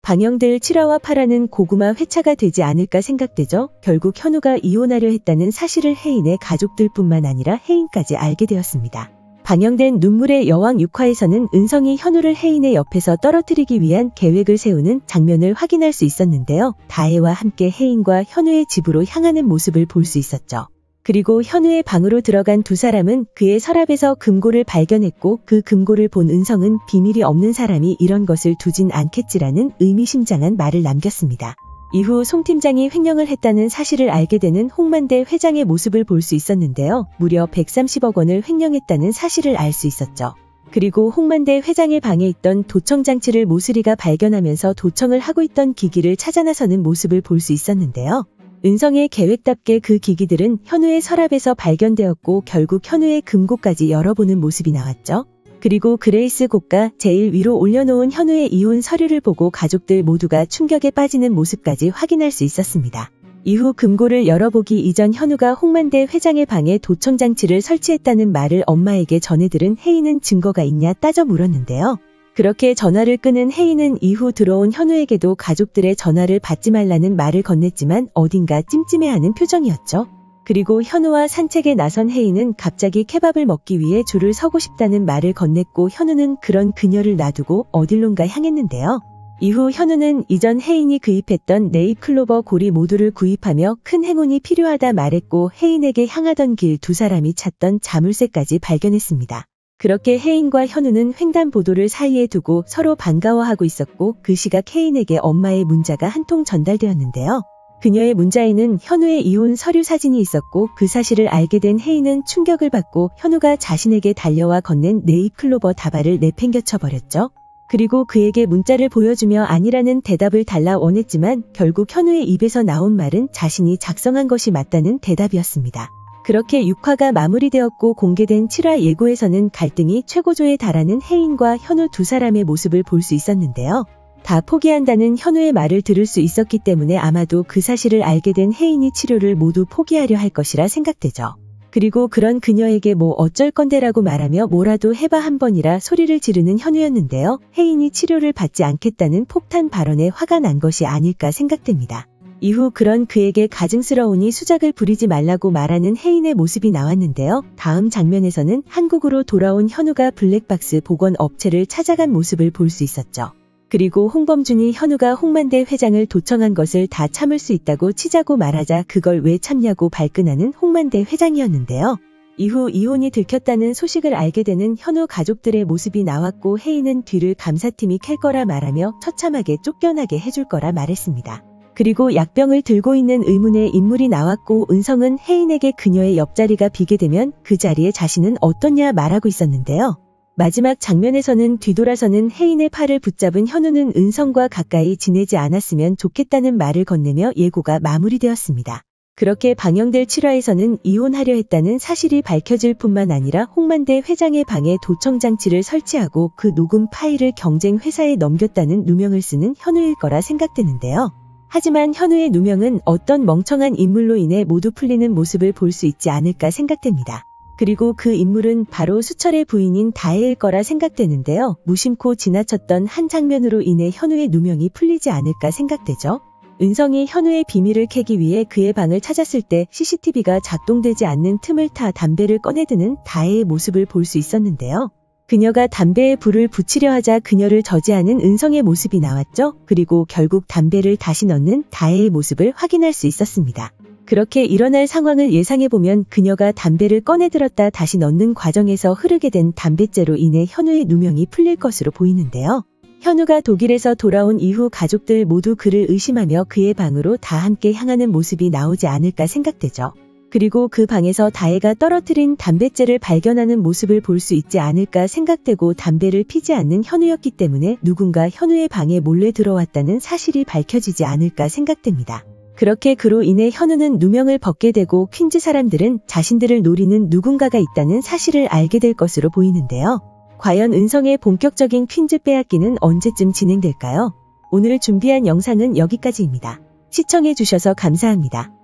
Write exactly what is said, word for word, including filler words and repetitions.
방영될 칠화와 팔화는 고구마 회차가 되지 않을까 생각되죠. 결국 현우가 이혼하려 했다는 사실을 혜인의 가족들뿐만 아니라 혜인까지 알게 되었습니다. 방영된 눈물의 여왕 육 화에서는 은성이 현우를 혜인의 옆에서 떨어뜨리기 위한 계획을 세우는 장면을 확인할 수 있었는데요. 다혜와 함께 혜인과 현우의 집으로 향하는 모습을 볼 수 있었죠. 그리고 현우의 방으로 들어간 두 사람은 그의 서랍에서 금고를 발견했고 그 금고를 본 은성은 비밀이 없는 사람이 이런 것을 두진 않겠지라는 의미심장한 말을 남겼습니다. 이후 송 팀장이 횡령을 했다는 사실을 알게 되는 홍만대 회장의 모습을 볼 수 있었는데요. 무려 백삼십억 원을 횡령했다는 사실을 알 수 있었죠. 그리고 홍만대 회장의 방에 있던 도청 장치를 모슬이가 발견하면서 도청을 하고 있던 기기를 찾아 나서는 모습을 볼 수 있었는데요. 은성의 계획답게 그 기기들은 현우의 서랍에서 발견되었고 결국 현우의 금고까지 열어보는 모습이 나왔죠. 그리고 그레이스 고가 제일 위로 올려놓은 현우의 이혼 서류를 보고 가족들 모두가 충격에 빠지는 모습까지 확인할 수 있었습니다. 이후 금고를 열어보기 이전 현우가 홍만대 회장의 방에 도청 장치를 설치했다는 말을 엄마에게 전해들은 혜인은 증거가 있냐 따져 물었는데요. 그렇게 전화를 끊은 혜인은 이후 들어온 현우에게도 가족들의 전화를 받지 말라는 말을 건넸지만 어딘가 찜찜해하는 표정이었죠. 그리고 현우와 산책에 나선 혜인은 갑자기 케밥을 먹기 위해 줄을 서고 싶다는 말을 건넸고 현우는 그런 그녀를 놔두고 어딜론가 향했는데요. 이후 현우는 이전 혜인이 구입했던 네잎클로버 고리 모두를 구입하며 큰 행운이 필요하다 말했고 혜인에게 향하던 길 두 사람이 찾던 자물쇠까지 발견했습니다. 그렇게 혜인과 현우는 횡단보도를 사이에 두고 서로 반가워하고 있었고 그 시각 혜인에게 엄마의 문자가 한 통 전달되었는데요. 그녀의 문자에는 현우의 이혼 서류 사진이 있었고 그 사실을 알게 된 혜인은 충격을 받고 현우가 자신에게 달려와 건넨 네잎클로버 다발을 내팽겨쳐버렸죠. 그리고 그에게 문자를 보여주며 아니라는 대답을 달라 원했지만 결국 현우의 입에서 나온 말은 자신이 작성한 것이 맞다는 대답이었습니다. 그렇게 육 화가 마무리되었고 공개된 칠 화 예고에서는 갈등이 최고조에 달하는 혜인과 현우 두 사람의 모습을 볼 수 있었는데요. 다 포기한다는 현우의 말을 들을 수 있었기 때문에 아마도 그 사실을 알게 된 혜인이 치료를 모두 포기하려 할 것이라 생각되죠. 그리고 그런 그녀에게 뭐 어쩔 건데라고 말하며 뭐라도 해봐 한 번이라 소리를 지르는 현우였는데요. 혜인이 치료를 받지 않겠다는 폭탄 발언에 화가 난 것이 아닐까 생각됩니다. 이후 그런 그에게 가증스러우니 수작을 부리지 말라고 말하는 혜인의 모습이 나왔는데요. 다음 장면에서는 한국으로 돌아온 현우가 블랙박스 복원 업체를 찾아간 모습을 볼 수 있었죠. 그리고 홍범준이 현우가 홍만대 회장을 도청한 것을 다 참을 수 있다고 치자고 말하자 그걸 왜 참냐고 발끈하는 홍만대 회장이었는데요. 이후 이혼이 들켰다는 소식을 알게 되는 현우 가족들의 모습이 나왔고 혜인은 뒤를 감사팀이 캘 거라 말하며 처참하게 쫓겨나게 해줄 거라 말했습니다. 그리고 약병을 들고 있는 의문의 인물이 나왔고 은성은 혜인에게 그녀의 옆자리가 비게 되면 그 자리에 자신은 어떠냐 말하고 있었는데요. 마지막 장면에서는 뒤돌아서는 혜인의 팔을 붙잡은 현우는 은성과 가까이 지내지 않았으면 좋겠다는 말을 건네며 예고가 마무리되었습니다. 그렇게 방영될 칠 화에서는 이혼하려 했다는 사실이 밝혀질 뿐만 아니라 홍만대 회장의 방에 도청 장치를 설치하고 그 녹음 파일을 경쟁 회사에 넘겼다는 누명을 쓰는 현우일 거라 생각되는데요. 하지만 현우의 누명은 어떤 멍청한 인물로 인해 모두 풀리는 모습을 볼 수 있지 않을까 생각됩니다. 그리고 그 인물은 바로 수철의 부인인 다혜일 거라 생각되는데요. 무심코 지나쳤던 한 장면으로 인해 현우의 누명이 풀리지 않을까 생각되죠. 은성이 현우의 비밀을 캐기 위해 그의 방을 찾았을 때 씨씨티비가 작동되지 않는 틈을 타 담배를 꺼내드는 다혜의 모습을 볼 수 있었는데요. 그녀가 담배에 불을 붙이려 하자 그녀를 저지하는 은성의 모습이 나왔죠. 그리고 결국 담배를 다시 넣는 다혜의 모습을 확인할 수 있었습니다. 그렇게 일어날 상황을 예상해보면 그녀가 담배를 꺼내들었다 다시 넣는 과정에서 흐르게 된 담뱃재로 인해 현우의 누명이 풀릴 것으로 보이는데요. 현우가 독일에서 돌아온 이후 가족들 모두 그를 의심하며 그의 방으로 다 함께 향하는 모습이 나오지 않을까 생각되죠. 그리고 그 방에서 다혜가 떨어뜨린 담뱃재를 발견하는 모습을 볼 수 있지 않을까 생각되고 담배를 피지 않는 현우였기 때문에 누군가 현우의 방에 몰래 들어왔다는 사실이 밝혀지지 않을까 생각됩니다. 그렇게 그로 인해 현우는 누명을 벗게 되고 퀸즈 사람들은 자신들을 노리는 누군가가 있다는 사실을 알게 될 것으로 보이는데요. 과연 은성의 본격적인 퀸즈 빼앗기는 언제쯤 진행될까요? 오늘 준비한 영상은 여기까지입니다. 시청해주셔서 감사합니다.